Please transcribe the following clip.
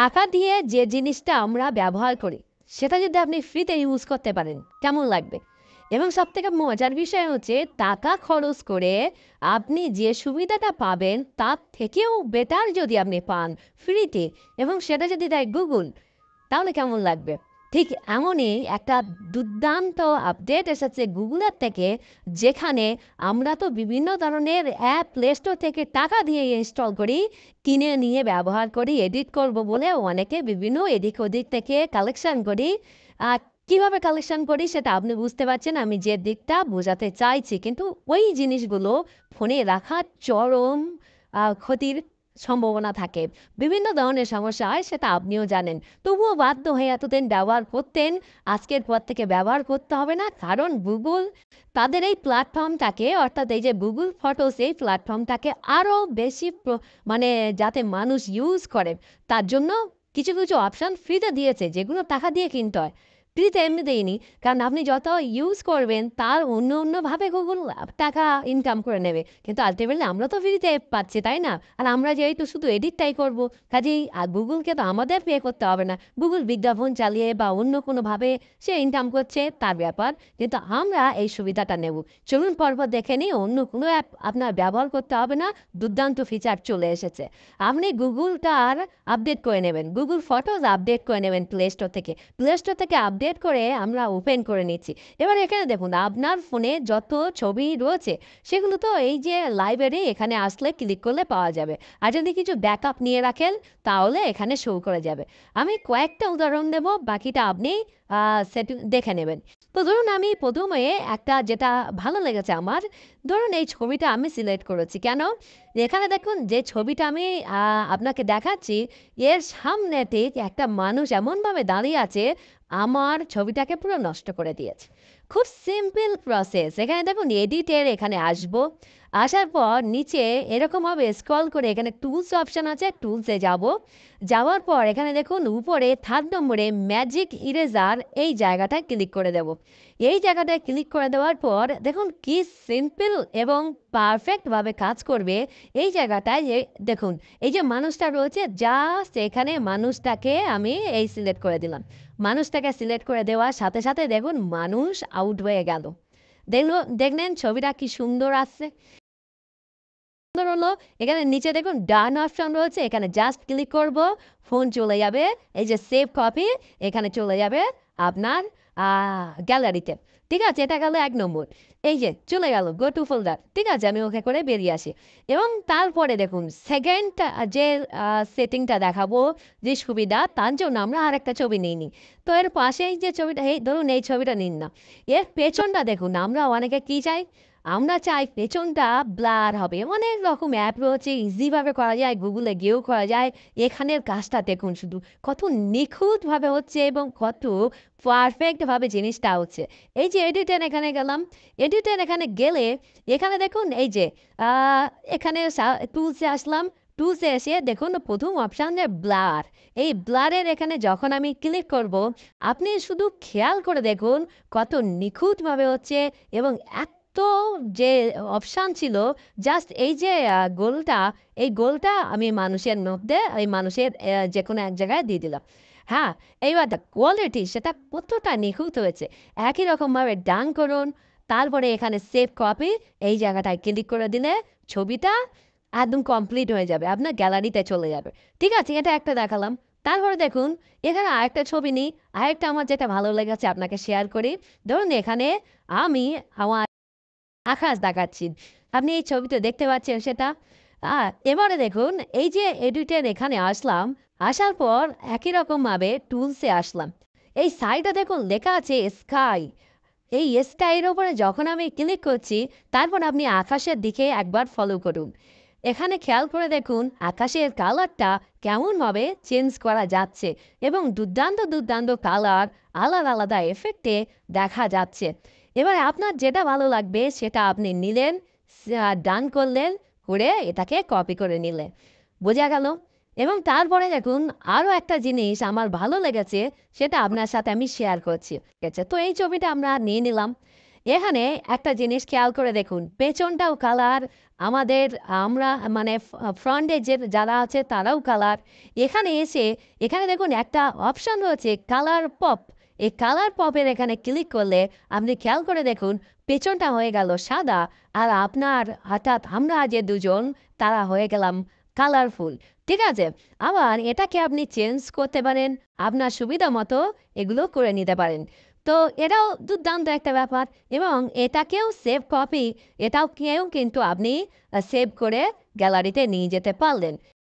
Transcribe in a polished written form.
টাকা দিয়ে যে জিনিসটা আমরা ব্যবহার করি সেটা যদি আপনি ফ্রিতে ইউজ করতে পারেন কেমন লাগবে? এবং সবথেকে মজার বিষয় হচ্ছে টাকা খরচ করে আপনি যে সুবিধাটা পাবেন তার থেকেও বেটার যদি আপনি পান ফ্রিতে, এবং সেটা যদি দেয় গুগল, তাহলে কেমন লাগবে? ঠিক এমনই একটা দুর্দান্ত আপডেট এসেছে গুগলের থেকে, যেখানে আমরা তো বিভিন্ন ধরনের অ্যাপ প্লে স্টোর থেকে টাকা দিয়ে ইনস্টল করি, কিনে নিয়ে ব্যবহার করি, এডিট করব বলে অনেকে বিভিন্ন এদিক ওদিক থেকে কালেকশন করি। আর কীভাবে কালেকশন করি সেটা আপনি বুঝতে পারছেন আমি যে দিকটা বোঝাতে চাইছি, কিন্তু ওই জিনিসগুলো ফোনে রাখার চরম ক্ষতির সম্ভাবনা থাকে। বিভিন্ন ধরনের সমস্যা হয়, সেটা আপনিও জানেন। তবুও বাধ্য হয়ে এতদিন ব্যবহার করতেন, আজকের পর থেকে ব্যবহার করতে হবে না, কারণ গুগল তাদের এই প্ল্যাটফর্মটাকে, অর্থাৎ এই যে গুগল ফটোস, এই প্ল্যাটফর্মটাকে আরও বেশি মানে যাতে মানুষ ইউজ করে তার জন্য কিছু কিছু অপশান ফ্রিতে দিয়েছে, যেগুলো টাকা দিয়ে কিনতে হয়। ফ্রিতে এমনি দেয়নি, কারণ আপনি যত ইউজ করবেন তার অন্য অন্যভাবে গুগল টাকা ইনকাম করে নেবে, কিন্তু আলটিমেটলি আমরা তো ফ্রিতে পাচ্ছি, তাই না? আর আমরা যেহেতু শুধু এডিটটাই করব, কাজেই গুগলকে তো আমাদের পে করতে হবে না। গুগল বিজ্ঞাপন চালিয়ে বা অন্য কোনোভাবে সে ইনকাম করছে, তার ব্যাপার, কিন্তু আমরা এই সুবিধাটা নেব। চলুন পরপর দেখে নিই, অন্য কোনো অ্যাপ আপনার ব্যবহার করতে হবে না, দুর্দান্ত ফিচার চলে এসেছে। আপনি গুগলটা আর আপডেট করে নেবেন, গুগল ফটোজ আপডেট করে নেবেন প্লে স্টোর থেকে। প্লে স্টোর থেকে আপডেট করে আমরা ওপেন করে নিচ্ছি। এবার এখানে দেখুন আপনার ফোনে যত ছবি রয়েছে সেগুলো তো এই যে লাইব্রেরি, এখানে আসলে ক্লিক করলে পাওয়া যাবে। আর যদি কিছু ব্যাকআপ নিয়ে রাখেন তাহলে এখানে শো করে যাবে। আমি কয়েকটা উদাহরণ দেব, বাকিটা আপনি সেটিং দেখে নেবেন। তো ধরুন আমি প্রথমে একটা যেটা ভালো লেগেছে আমার, ধরুন এই ছবিটা আমি সিলেক্ট করেছি। কেন? এখানে দেখুন যে ছবিটা আমি আপনাকে দেখাচ্ছি, এর সামনে ঠিক একটা মানুষ এমনভাবে দাঁড়িয়ে আছে, আমার ছবিটাকে পুরো নষ্ট করে দিয়েছে। খুব সিম্পল প্রসেস। এখানে দেখুন এডিটের এখানে আসবো, আসার পর নিচে এরকমভাবে স্ক্রল করে এখানে টুলস অপশান আছে, টুলসে যাব। যাওয়ার পর এখানে দেখুন উপরে 3 নম্বরে ম্যাজিক ইরেজার, এই জায়গাটায় ক্লিক করে দেব। এই জায়গাটায় ক্লিক করে দেওয়ার পর দেখুন কি সিম্পল এবং পারফেক্টভাবে কাজ করবে। এই জায়গাটায় দেখুন এই যে মানুষটা রয়েছে, জাস্ট এখানে মানুষটাকে আমি এই সিলেক্ট করে দিলাম। মানুষটাকে সিলেক্ট করে দেওয়ার সাথে সাথে দেখুন মানুষ আউট হয়ে গেল। দেখলেন ছবিটা কি সুন্দর আসছে? সুন্দর হলো। এখানে নিচে দেখুন ডান অপশন রয়েছে, এখানে জাস্ট ক্লিক করব, ফোন চলে যাবে, এই যে সেভ কপি, এখানে চলে যাবে আপনার গ্যালারিতে। ঠিক আছে, এটা গেল 1 নম্বর। এই যে চলে গেল গো টু ফোল্ডার। ঠিক আছে, আমি ওকে করে বেরিয়ে আসি। এবং তারপরে দেখুন সেকেন্ড যে সেটিংটা দেখাবো, যে সুবিধা, তার জন্য আমরা আরেকটা ছবি নিই। তো এর পাশেই যে ছবিটা, এই ধরুন এই ছবিটা নিন না, এর পেছনটা দেখুন। আমরা অনেকে কি চাই? আমরা চাই পেছনটা ব্লার হবে। অনেক রকম অ্যাপ রয়েছে, ইজিভাবে করা যায়, গুগলে গিয়েও করা যায়। এখানের কাজটা দেখুন শুধু কত নিখুঁতভাবে হচ্ছে এবং কত পারফেক্টভাবে জিনিসটা হচ্ছে। এই যে এডিটের এখানে গেলাম, এডিটের এখানে গেলে এখানে দেখুন এই যে এখানে টুলসে আসলাম। টুলসে এসে দেখুন প্রথম অপশান যে ব্লার, এই ব্লারের এখানে যখন আমি ক্লিক করব, আপনি শুধু খেয়াল করে দেখুন কত নিখুঁতভাবে হচ্ছে। এবং তো যে অপশান ছিল, জাস্ট এই যে গোলটা, এই গোলটা আমি মানুষের মধ্যে, এই মানুষের যে কোনো এক জায়গায় দিয়ে দিলাম। হ্যাঁ, এইবার কোয়ালিটি সেটা কতটা নিখুঁত হয়েছে। একই রকমভাবে ডান করুন, তারপরে এখানে সেভ কপি, এই জায়গাটায় ক্লিক করে দিলে ছবিটা একদম কমপ্লিট হয়ে যাবে, আপনার গ্যালারিতে চলে যাবে। ঠিক আছে, এটা একটা দেখালাম। তারপরে দেখুন এখানে আরেকটা ছবি নিই, আরেকটা আমার যেটা ভালো লেগেছে আপনাকে শেয়ার করি। ধরুন এখানে আমি আমার আকাশ দেখাচ্ছি, আপনি এই ছবিতে দেখতে পাচ্ছেন সেটা। এবারে দেখুন এই যে এডিটের এখানে আসলাম, আসার পর একই রকমভাবে টুলসে আসলাম। এই সাইডে দেখুন লেখা আছে স্কাই। এই স্কাইয়ের ওপরে যখন আমি ক্লিক করছি, তারপর আপনি আকাশের দিকে একবার ফলো করুন। এখানে খেয়াল করে দেখুন আকাশের কালারটা কেমনভাবে চেঞ্জ করা যাচ্ছে, এবং দুর্দান্ত দুর্দান্ত কালার, আলাদা আলাদা এফেক্টে দেখা যাচ্ছে। এবারে আপনার যেটা ভালো লাগবে সেটা আপনি নিলেন, ডান করলেন, করে এটাকে কপি করে নিলেন। বোঝা গেল? এবং তারপরে দেখুন আরও একটা জিনিস আমার ভালো লেগেছে, সেটা আপনার সাথে আমি শেয়ার করছি। ঠিক আছে, তো এই ছবিটা আমরা নিয়ে নিলাম। এখানে একটা জিনিস খেয়াল করে দেখুন, পেছনটাও কালার, আমাদের আমরা মানে ফ্রন্টে যে যারা আছে তারাও কালার। এখানে এসে এখানে দেখুন একটা অপশন রয়েছে কালার পপ। এই কালার পপের এখানে ক্লিক করলে আপনি খেয়াল করে দেখুন পেছনটা হয়ে গেল সাদা, আর আপনার অর্থাৎ আমরা যে দুজন তারা হয়ে গেলাম কালারফুল। ঠিক আছে? আবার এটাকে আপনি চেঞ্জ করতে পারেন, আপনার সুবিধা মতো এগুলো করে নিতে পারেন। তো এটাও দুর্দান্ত একটা ব্যাপার, এবং এটাকেও সেভ কপি, এটাও কিন্তু আপনি সেভ করে গ্যালারিতে নিয়ে যেতে পারলেন।